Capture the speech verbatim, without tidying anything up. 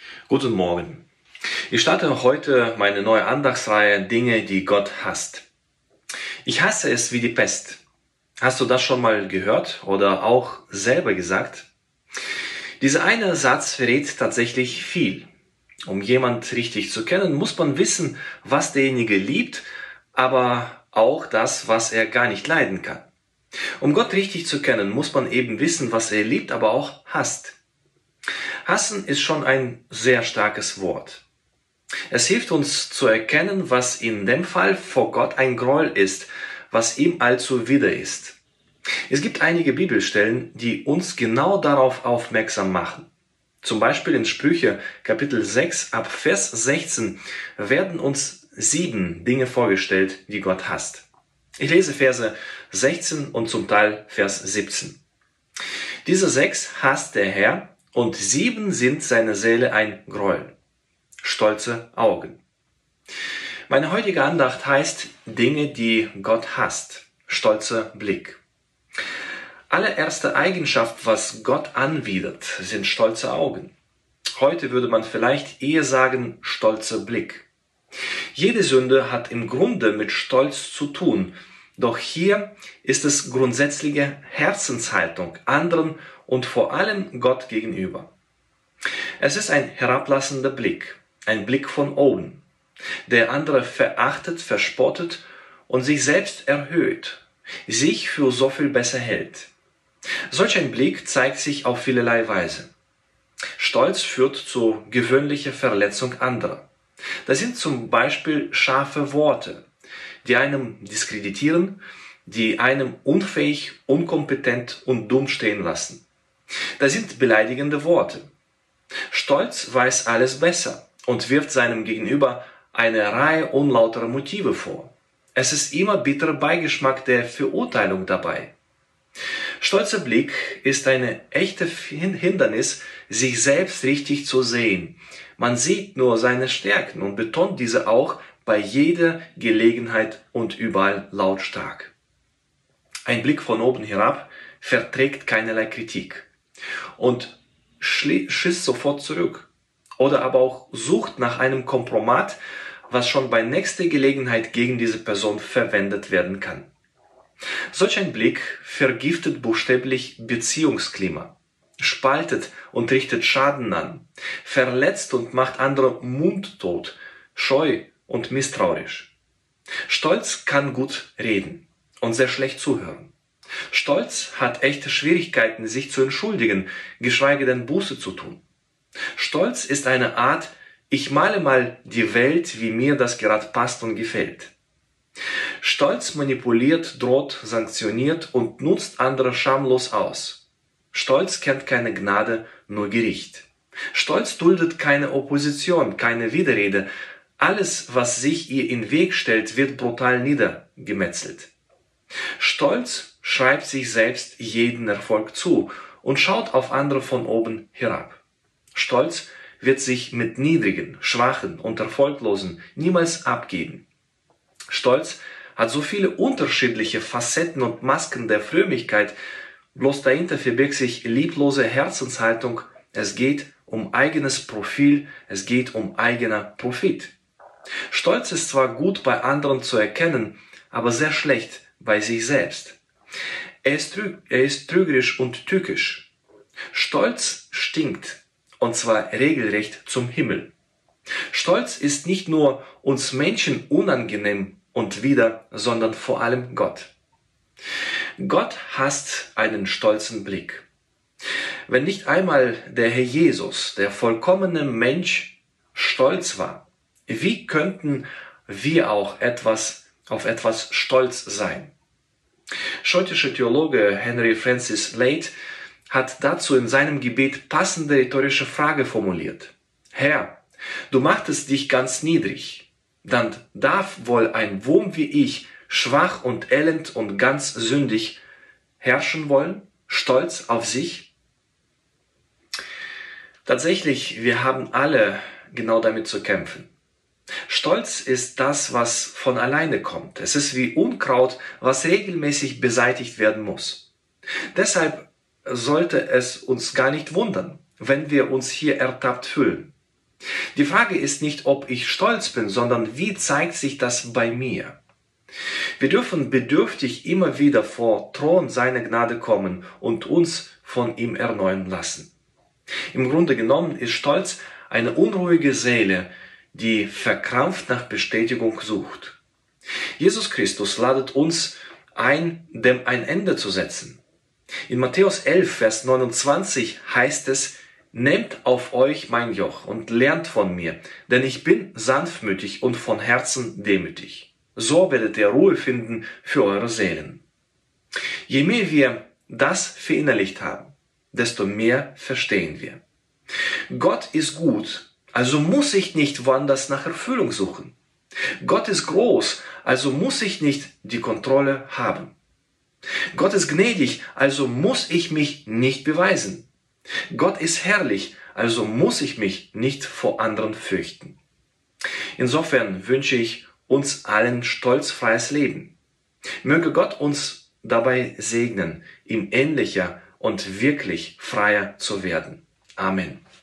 Guten Morgen. Ich starte heute meine neue Andachtsreihe Dinge, die Gott hasst. Ich hasse es wie die Pest. Hast du das schon mal gehört oder auch selber gesagt? Dieser eine Satz verrät tatsächlich viel. Um jemand richtig zu kennen, muss man wissen, was derjenige liebt, aber auch das, was er gar nicht leiden kann. Um Gott richtig zu kennen, muss man eben wissen, was er liebt, aber auch hasst. Hassen ist schon ein sehr starkes Wort. Es hilft uns zu erkennen, was in dem Fall vor Gott ein Gräuel ist, was ihm allzu wider ist. Es gibt einige Bibelstellen, die uns genau darauf aufmerksam machen. Zum Beispiel in Sprüche Kapitel sechs ab Vers sechzehn werden uns sieben Dinge vorgestellt, die Gott hasst. Ich lese Verse sechzehn und zum Teil Vers siebzehn. Diese sechs hasst der Herr, und sieben sind seiner Seele ein Gräuel. Stolze Augen. Meine heutige Andacht heißt Dinge, die Gott hasst. Stolzer Blick. Allererste Eigenschaft, was Gott anwidert, sind stolze Augen. Heute würde man vielleicht eher sagen, stolzer Blick. Jede Sünde hat im Grunde mit Stolz zu tun, doch hier ist es grundsätzliche Herzenshaltung anderen und vor allem Gott gegenüber. Es ist ein herablassender Blick, ein Blick von oben, der andere verachtet, verspottet und sich selbst erhöht, sich für so viel besser hält. Solch ein Blick zeigt sich auf vielerlei Weise. Stolz führt zu gewöhnlicher Verletzung anderer. Das sind zum Beispiel scharfe Worte, die einem diskreditieren, die einem unfähig, unkompetent und dumm stehen lassen. Das sind beleidigende Worte. Stolz weiß alles besser und wirft seinem Gegenüber eine Reihe unlauterer Motive vor. Es ist immer bitterer Beigeschmack der Verurteilung dabei. Stolzer Blick ist ein echtes Hindernis, sich selbst richtig zu sehen. Man sieht nur seine Stärken und betont diese auch bei jeder Gelegenheit und überall lautstark. Ein Blick von oben herab verträgt keinerlei Kritik und schießt sofort zurück oder aber auch sucht nach einem Kompromat, was schon bei nächster Gelegenheit gegen diese Person verwendet werden kann. Solch ein Blick vergiftet buchstäblich Beziehungsklima, spaltet und richtet Schaden an, verletzt und macht andere mundtot, scheu und misstrauisch. Stolz kann gut reden und sehr schlecht zuhören. Stolz hat echte Schwierigkeiten, sich zu entschuldigen, geschweige denn Buße zu tun. Stolz ist eine Art, ich male mal die Welt, wie mir das gerade passt und gefällt. Stolz manipuliert, droht, sanktioniert und nutzt andere schamlos aus. Stolz kennt keine Gnade, nur Gericht. Stolz duldet keine Opposition, keine Widerrede. Alles, was sich ihr in den Weg stellt, wird brutal niedergemetzelt. Stolz schreibt sich selbst jeden Erfolg zu und schaut auf andere von oben herab. Stolz wird sich mit Niedrigen, Schwachen und Erfolglosen niemals abgeben. Stolz hat so viele unterschiedliche Facetten und Masken der Frömmigkeit, bloß dahinter verbirgt sich lieblose Herzenshaltung. Es geht um eigenes Profil, es geht um eigener Profit. Stolz ist zwar gut bei anderen zu erkennen, aber sehr schlecht bei sich selbst. Er ist, trüg, er ist trügerisch und tückisch. Stolz stinkt, und zwar regelrecht zum Himmel. Stolz ist nicht nur uns Menschen unangenehm und wider, sondern vor allem Gott. Gott hasst einen stolzen Blick. Wenn nicht einmal der Herr Jesus, der vollkommene Mensch, stolz war, wie könnten wir auch etwas auf etwas stolz sein? Schottischer Theologe Henry Francis Late hat dazu in seinem Gebet passende rhetorische Frage formuliert. Herr, du machtest dich ganz niedrig, dann darf wohl ein Wurm wie ich, schwach und elend und ganz sündig, herrschen wollen, stolz auf sich? Tatsächlich, wir haben alle genau damit zu kämpfen. Stolz ist das, was von alleine kommt. Es ist wie Unkraut, was regelmäßig beseitigt werden muss. Deshalb sollte es uns gar nicht wundern, wenn wir uns hier ertappt fühlen. Die Frage ist nicht, ob ich stolz bin, sondern wie zeigt sich das bei mir? Wir dürfen bedürftig immer wieder vor Thron seiner Gnade kommen und uns von ihm erneuern lassen. Im Grunde genommen ist Stolz eine unruhige Seele, die verkrampft nach Bestätigung sucht. Jesus Christus ladet uns ein, dem ein Ende zu setzen. In Matthäus elf, Vers neunundzwanzig heißt es: Nehmt auf euch mein Joch und lernt von mir, denn ich bin sanftmütig und von Herzen demütig. So werdet ihr Ruhe finden für eure Seelen. Je mehr wir das verinnerlicht haben, desto mehr verstehen wir. Gott ist gut, also muss ich nicht woanders nach Erfüllung suchen. Gott ist groß, also muss ich nicht die Kontrolle haben. Gott ist gnädig, also muss ich mich nicht beweisen. Gott ist herrlich, also muss ich mich nicht vor anderen fürchten. Insofern wünsche ich uns allen stolzfreies Leben. Möge Gott uns dabei segnen, ihm ähnlicher und wirklich freier zu werden. Amen.